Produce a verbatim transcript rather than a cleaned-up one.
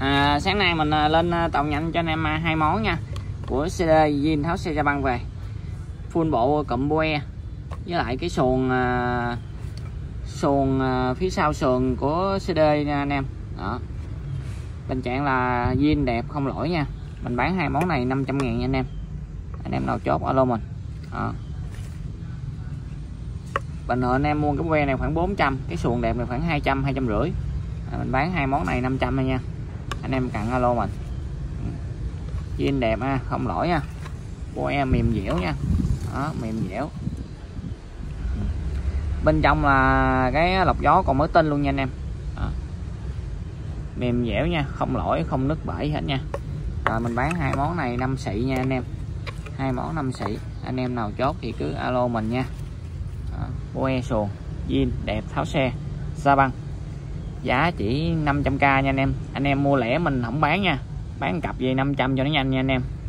À, sáng nay mình lên tàu nhanh cho anh em hai món nha, của xê đê zin tháo xe ra băng về, full bộ cụm boe với lại cái xuồng à, xuồng à, phía sau sườn của xê đê nha anh em. Đó, tình trạng là zin đẹp không lỗi nha. Mình bán hai món này năm trăm ngàn nha anh em. Anh em nào chốt alo mình. Đó, bình thường anh em mua cái boe này khoảng bốn trăm, cái xuồng đẹp này khoảng hai trăm, hai trăm rưỡi. À, mình bán hai món này năm trăm thôi nha. Anh em cặn alo mình. Zin đẹp ha, không lỗi nha. Boe mềm dẻo nha. Đó, mềm dẻo. Bên trong là cái lọc gió còn mới tinh luôn nha anh em. Đó, mềm dẻo nha, không lỗi, không nứt bể hết nha. Rồi mình bán hai món này năm xị nha anh em. Hai món năm xị. Anh em nào chốt thì cứ alo mình nha. Đó, boe xuồng zin đẹp tháo xe ra băng, giá chỉ năm trăm k nha anh em. Anh em mua lẻ mình không bán nha, bán cặp về năm trăm cho nó nhanh nha anh em.